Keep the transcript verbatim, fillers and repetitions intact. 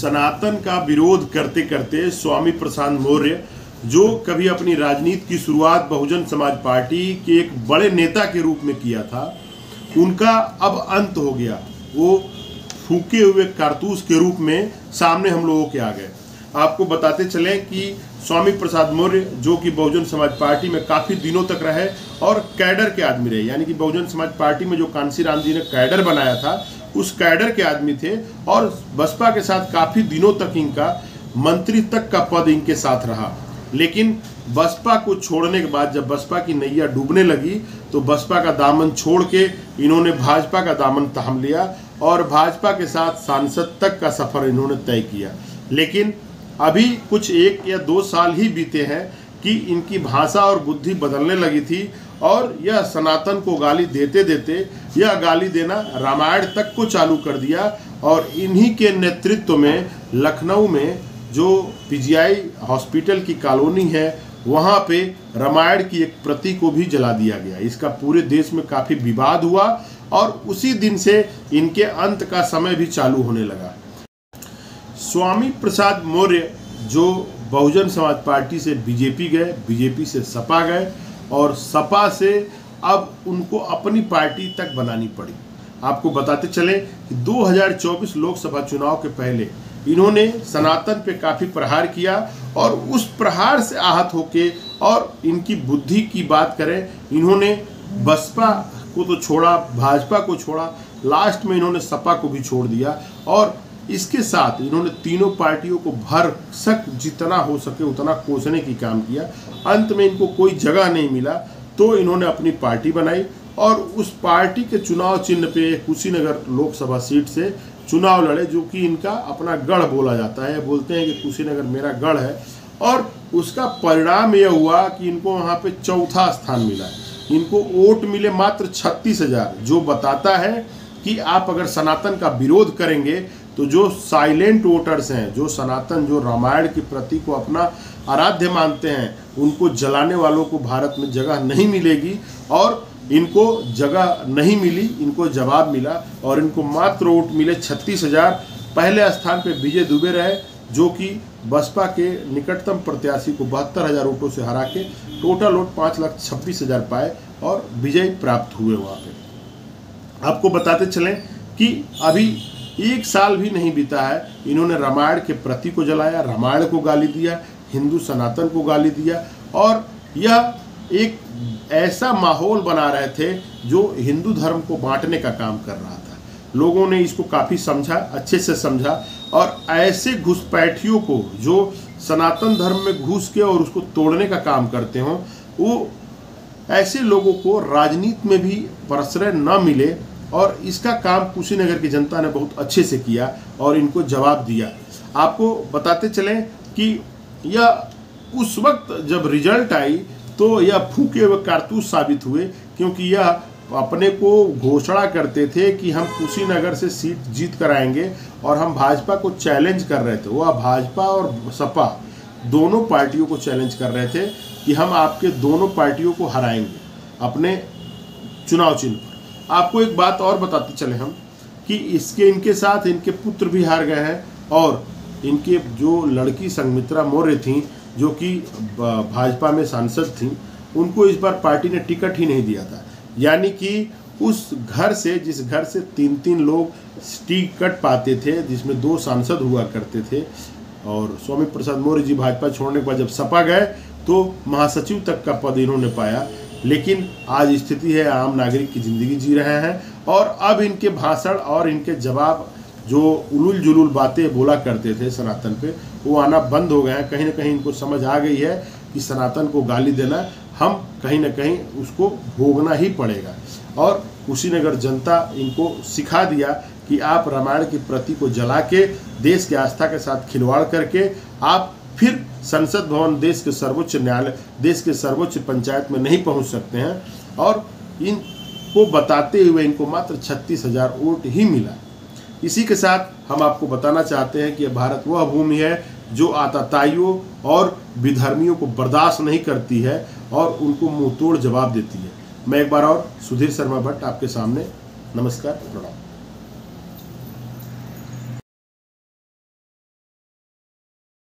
सनातन का विरोध करते करते स्वामी प्रसाद मौर्य, जो कभी अपनी राजनीति की शुरुआत बहुजन समाज पार्टी के एक बड़े नेता के रूप में किया था, उनका अब अंत हो गया। वो फूके हुए कारतूस के रूप में सामने हम लोगों के आ गए। आपको बताते चलें कि स्वामी प्रसाद मौर्य, जो कि बहुजन समाज पार्टी में काफ़ी दिनों तक रहे और कैडर के आदमी रहे, यानी कि बहुजन समाज पार्टी में जो कांसीराम जी ने कैडर बनाया था, उस कैडर के आदमी थे और बसपा के साथ काफ़ी दिनों तक इनका मंत्री तक का पद इनके साथ रहा। लेकिन बसपा को छोड़ने के बाद जब बसपा की नैया डूबने लगी तो बसपा का दामन छोड़ के इन्होंने भाजपा का दामन थाम लिया और भाजपा के साथ सांसद तक का सफ़र इन्होंने तय किया। लेकिन अभी कुछ एक या दो साल ही बीते हैं कि इनकी भाषा और बुद्धि बदलने लगी थी और यह सनातन को गाली देते देते यह गाली देना रामायण तक को चालू कर दिया और इन्हीं के नेतृत्व में लखनऊ में जो पीजीआई हॉस्पिटल की कॉलोनी है, वहाँ पे रामायण की एक प्रति को भी जला दिया गया। इसका पूरे देश में काफ़ी विवाद हुआ और उसी दिन से इनके अंत का समय भी चालू होने लगा। स्वामी प्रसाद मौर्य जो बहुजन समाज पार्टी से बीजेपी गए, बीजेपी से सपा गए और सपा से अब उनको अपनी पार्टी तक बनानी पड़ी। आपको बताते चलें कि दो हज़ार चौबीस लोकसभा चुनाव के पहले इन्होंने सनातन पे काफ़ी प्रहार किया और उस प्रहार से आहत होके और इनकी बुद्धि की बात करें, इन्होंने बसपा को तो छोड़ा, भाजपा को छोड़ा, लास्ट में इन्होंने सपा को भी छोड़ दिया और इसके साथ इन्होंने तीनों पार्टियों को भरसक जितना हो सके उतना कोसने की काम किया। अंत में इनको कोई जगह नहीं मिला तो इन्होंने अपनी पार्टी बनाई और उस पार्टी के चुनाव चिन्ह पे कुशीनगर लोकसभा सीट से चुनाव लड़े, जो कि इनका अपना गढ़ बोला जाता है। बोलते हैं कि कुशीनगर मेरा गढ़ है और उसका परिणाम यह हुआ कि इनको वहाँ पे चौथा स्थान मिला। इनको वोट मिले मात्र छत्तीस हजार, जो बताता है कि आप अगर सनातन का विरोध करेंगे तो जो साइलेंट वोटर्स हैं, जो सनातन, जो रामायण की प्रति को अपना आराध्य मानते हैं, उनको जलाने वालों को भारत में जगह नहीं मिलेगी और इनको जगह नहीं मिली, इनको जवाब मिला और इनको मात्र वोट मिले छत्तीस हजार। पहले स्थान पे विजय दुबे रहे, जो कि बसपा के निकटतम प्रत्याशी को बहत्तर हजार वोटों से हरा के टोटल वोट पाँच लाख छब्बीस हजार पाए और विजय प्राप्त हुए वहाँ पे। आपको बताते चलें कि अभी एक साल भी नहीं बीता है, इन्होंने रामायण के प्रति को जलाया, रामायण को गाली दिया, हिंदू सनातन को गाली दिया और यह एक ऐसा माहौल बना रहे थे जो हिंदू धर्म को बांटने का काम कर रहा था। लोगों ने इसको काफ़ी समझा, अच्छे से समझा और ऐसे घुसपैठियों को जो सनातन धर्म में घुस के और उसको तोड़ने का काम करते हों, वो ऐसे लोगों को राजनीति में भी प्रश्रय न मिले और इसका काम कुशीनगर की जनता ने बहुत अच्छे से किया और इनको जवाब दिया। आपको बताते चलें कि यह उस वक्त जब रिजल्ट आई तो यह फूके हुए कारतूस साबित हुए, क्योंकि यह अपने को घोषणा करते थे कि हम कुशीनगर से सीट जीत कर आएंगे और हम भाजपा को चैलेंज कर रहे थे। वह भाजपा और सपा दोनों पार्टियों को चैलेंज कर रहे थे कि हम आपके दोनों पार्टियों को हराएंगे अपने चुनाव चिन्ह पर। आपको एक बात और बताते चले हम कि इसके इनके साथ इनके पुत्र भी हार गए हैं और इनके जो लड़की संघमित्रा मौर्य थी, जो कि भाजपा में सांसद थी, उनको इस बार पार्टी ने टिकट ही नहीं दिया था। यानी कि उस घर से, जिस घर से तीन तीन लोग टिकट पाते थे, जिसमें दो सांसद हुआ करते थे, और स्वामी प्रसाद मौर्य जी भाजपा छोड़ने के बाद जब सपा गए तो महासचिव तक का पद इन्होंने पाया। लेकिन आज स्थिति है, आम नागरिक की ज़िंदगी जी रहे हैं और अब इनके भाषण और इनके जवाब, जो उलूल जुलूल बातें बोला करते थे सनातन पे, वो आना बंद हो गए हैं। कहीं ना कहीं इनको समझ आ गई है कि सनातन को गाली देना हम कहीं ना कहीं उसको भोगना ही पड़ेगा और कुशीनगर जनता इनको सिखा दिया कि आप रामायण की प्रति को जला के देश की आस्था के साथ खिलवाड़ करके आप फिर संसद भवन, देश के सर्वोच्च न्यायालय, देश के सर्वोच्च पंचायत में नहीं पहुंच सकते हैं और इनको बताते हुए इनको मात्र छत्तीस हजार वोट ही मिला। इसी के साथ हम आपको बताना चाहते हैं कि भारत वह भूमि है जो आतताइयों और विधर्मियों को बर्दाश्त नहीं करती है और उनको मुंहतोड़ जवाब देती है। मैं एक बार और सुधीर शर्मा भट्ट आपके सामने, नमस्कार, प्रणाम।